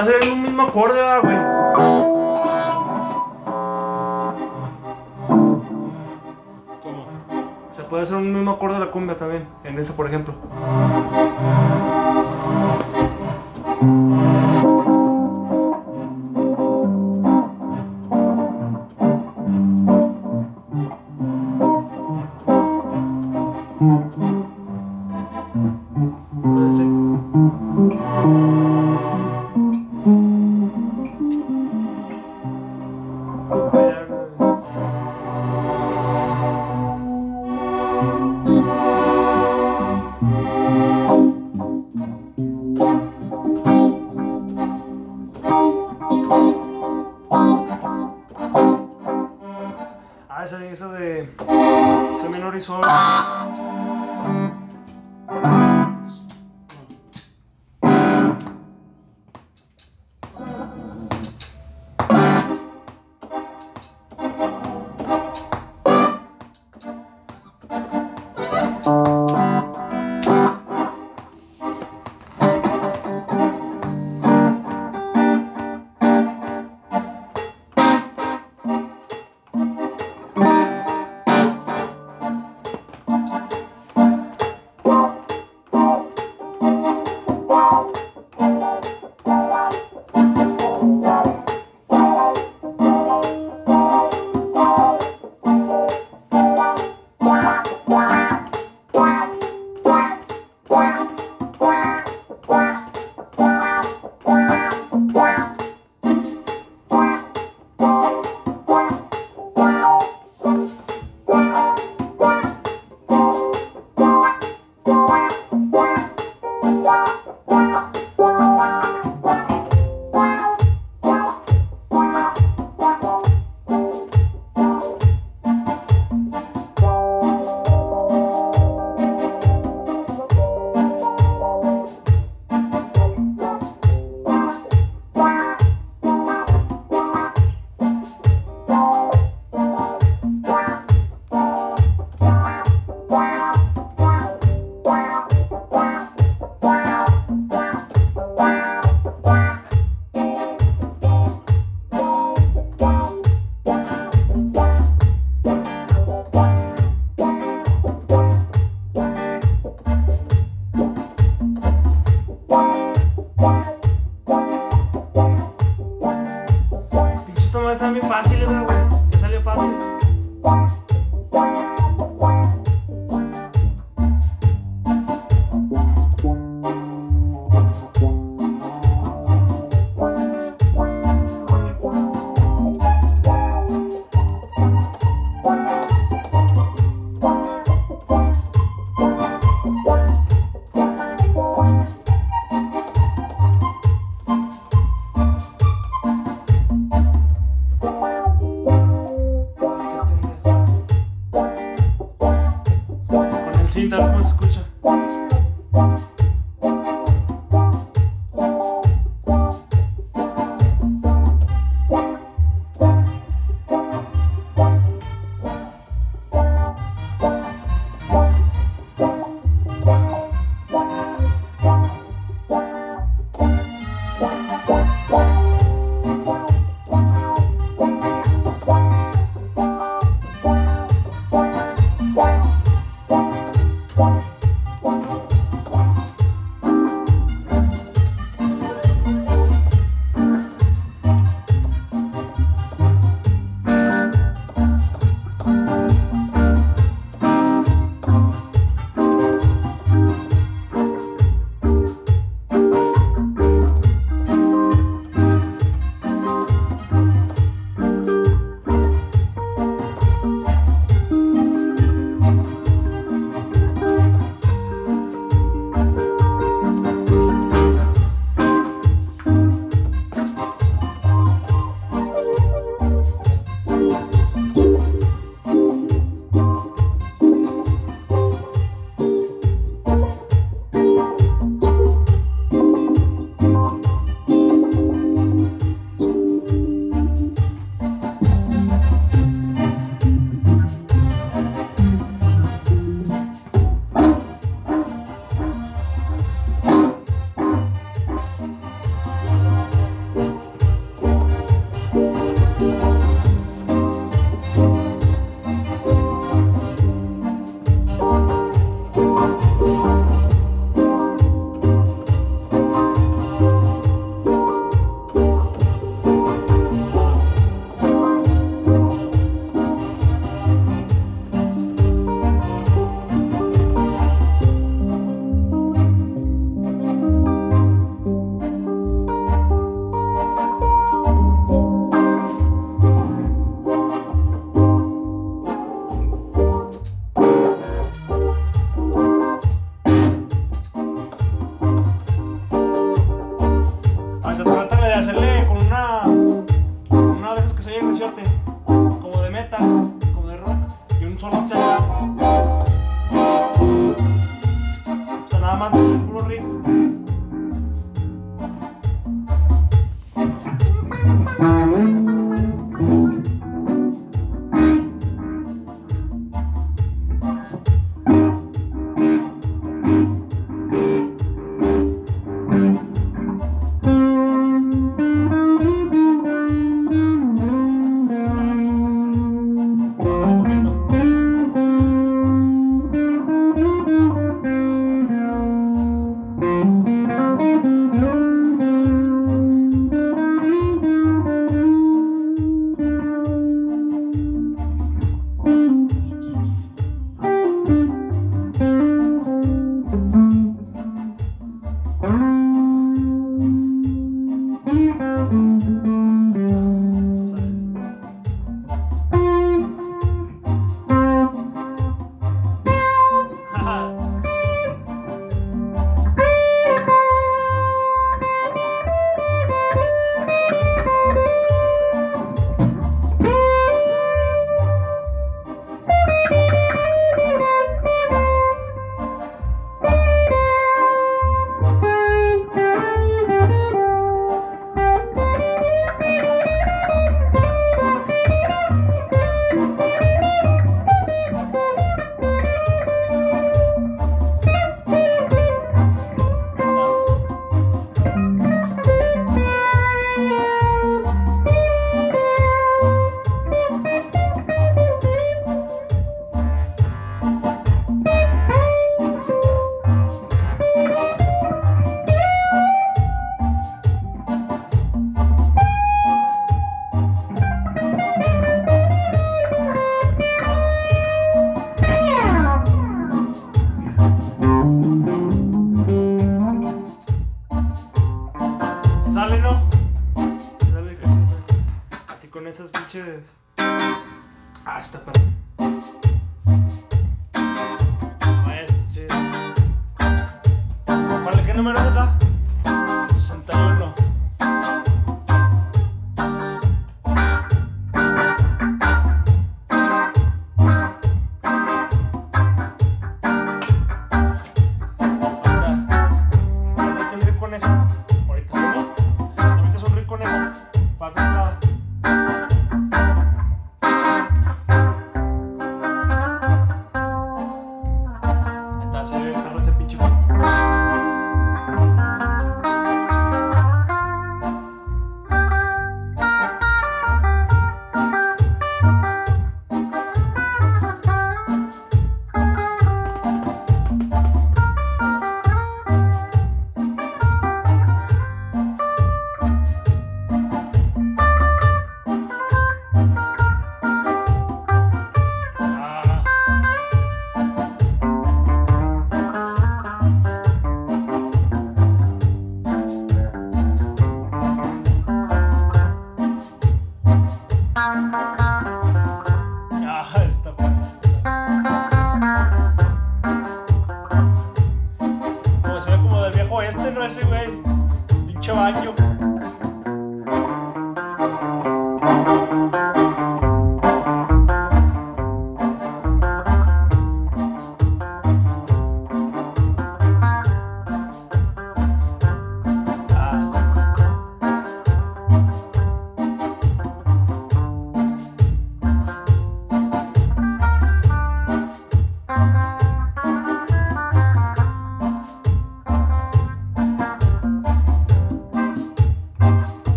puede hacer en un mismo acorde, ¿verdad, güey? ¿Cómo? Se puede hacer un mismo acorde de la cumbia también. En eso, por ejemplo. Ah, eso de sol menor y sol. Pinches tomas están bien fáciles, güey. Ya salió fácil. Sí, tal como se escucha.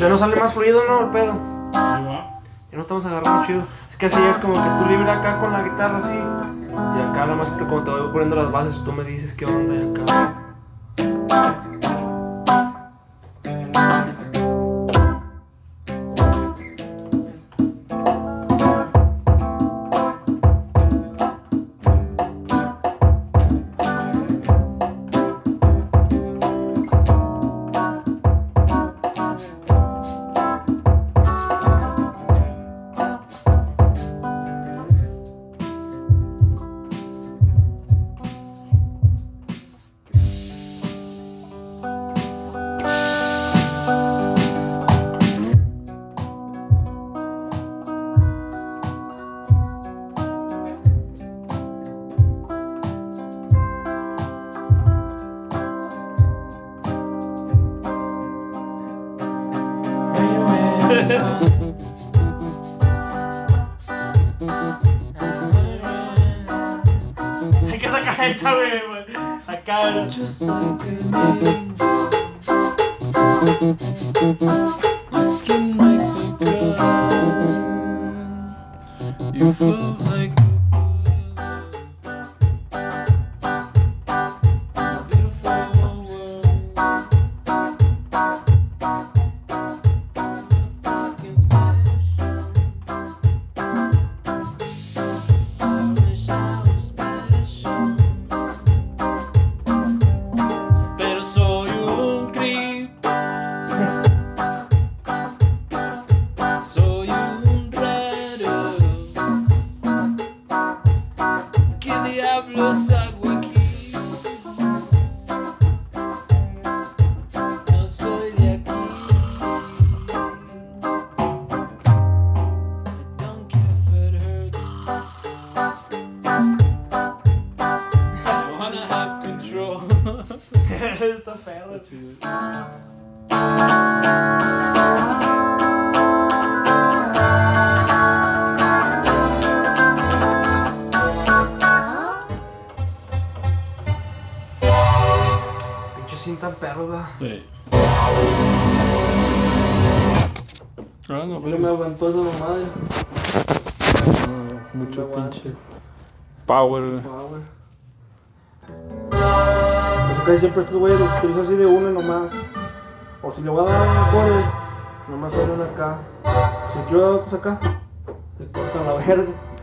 ya no sale más fluido, ¿no? El pedo. Ahí va. Ya no estamos agarrando chido. Es que así es como que tú libre acá con la guitarra así. Y acá nada más que como te voy poniendo las bases, tú me dices qué onda y acá. Hay que sacar esa, güey. Acá. Just like an angel. My skin makes you cry. You float like a beautiful world. Fucking special. I wish I was special. Pero soy un creep. Soy un raro. ¿Qué diablos hago aquí? No soy de aquí. I don't care if it hurts. I wanna have control. Está pedo, chido. Pinche cinta perro, va. Sí. Ah, no, No me aguantó esa mamada. es mucho No aguanta. pinche power. Power. Casi siempre estos güeyes los utilizo así de uno nomás. O si le voy a dar un acorde, nomás salen acá. Si quiero dar otros acá, le cortan la verde.